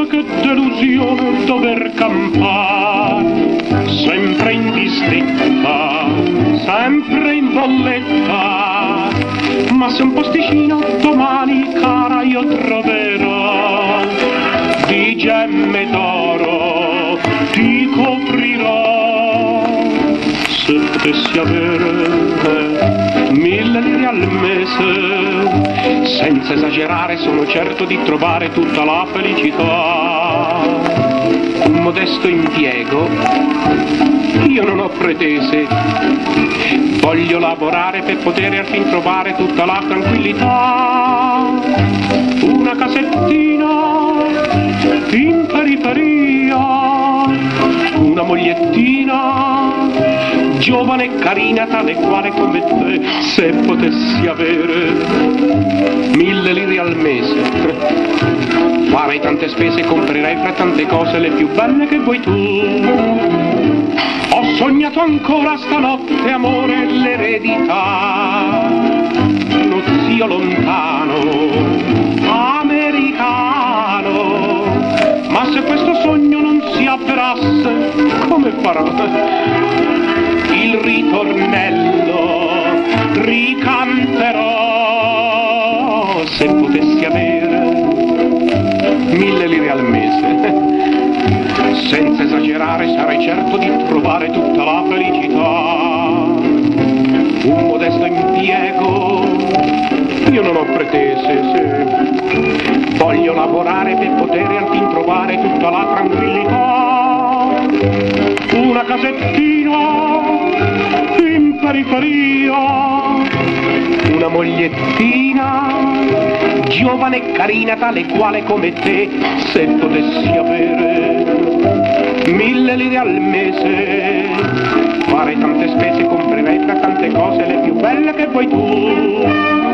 che delusione dover campare, sempre in disdetta, sempre in bolletta, ma se un posticino domani, cara, io troverò, di gemme d'oro ti coprirò. Se potessi avere 1000 lire al mese, senza esagerare sono certo di trovare tutta la felicità. Un modesto impiego io non ho pretese, voglio lavorare per poter al fin trovare tutta la tranquillità. Una casettina in periferia, una mogliettina giovane e carina, tale quale come te. Se potessi avere 1000 lire al mese, farei tante spese e comprerei fra tante cose le più belle che vuoi tu. Ho sognato ancora stanotte, amore, l'eredità, uno zio lontano, americano. Ma se questo sogno non si avverasse, come farò? Il ritornello ricanterò. Se potessi avere 1000 lire al mese, senza esagerare sarei certo di trovare tutta la felicità. Un modesto impiego io non ho pretese, se voglio lavorare per poter al fin trovare tutta la tranquillità. Una casettina in periferia, una mogliettina giovane e carina, tale quale come te. Se potessi avere 1000 lire al mese, farei tante spese e comprerei fra tante cose le più belle che vuoi tu.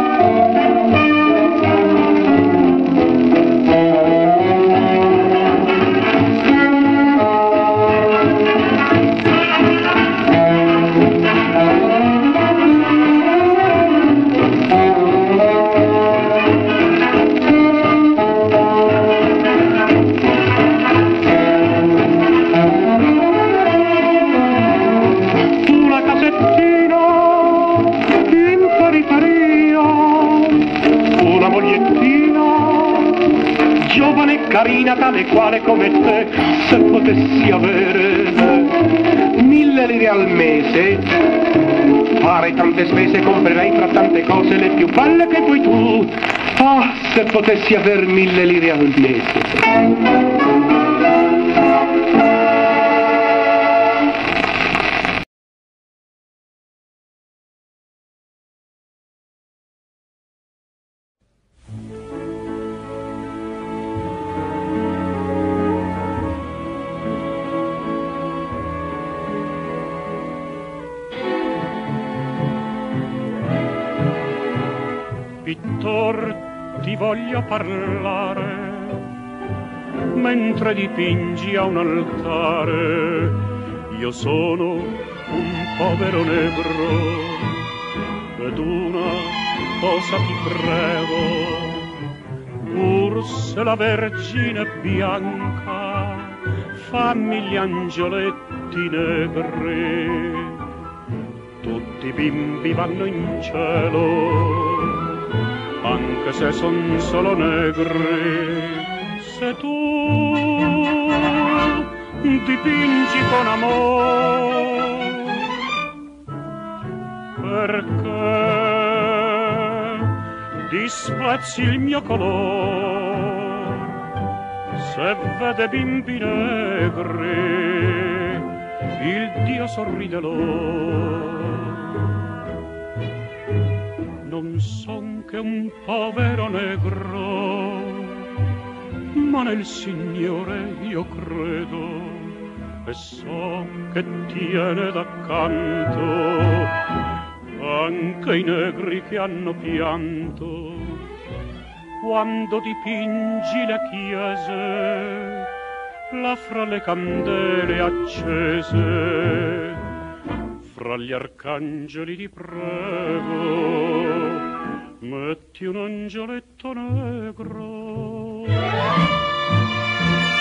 Carina, tale quale come te. Se potessi avere 1000 lire al mese, farei tante spese e comprerei fra tante cose le più belle che vuoi tu. Ah, se potessi aver 1000 lire al mese. Pittor, ti voglio parlare, mentre dipingi a un altare. Io sono un povero negro, ed una cosa ti prego, pur se la Vergine è bianca, fammi gli angioletti negri. Tutti i bimbi vanno in cielo, anche se son solo negri. Se tu dipingi con amore, perché disprezzi il mio colore? Se vede bimbi negri, il Dio sorride loro. Non son che un povero negro, ma nel Signore io credo, e so che tiene d'accanto anche i negri che hanno pianto. Quando dipingi le chiese, là fra le candele accese, fra gli arcangeli ti prego, metti un angioletto negro.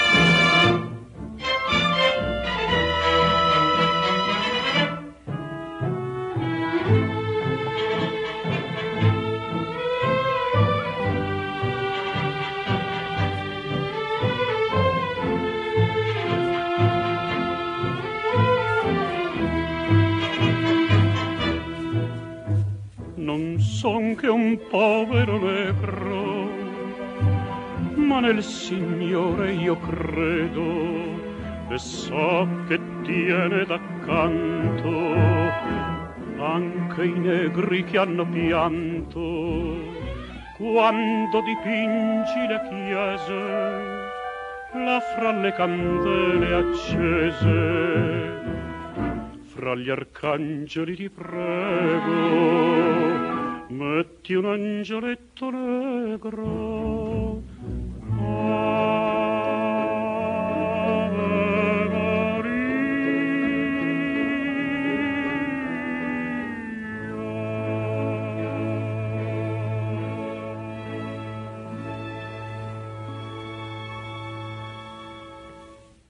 che un povero negro, ma nel Signore io credo e so che tiene d'accanto anche i negri che hanno pianto quando dipingi le chiese là fra le candele accese. Fra gli arcangeli ti prego, metti un angioletto negro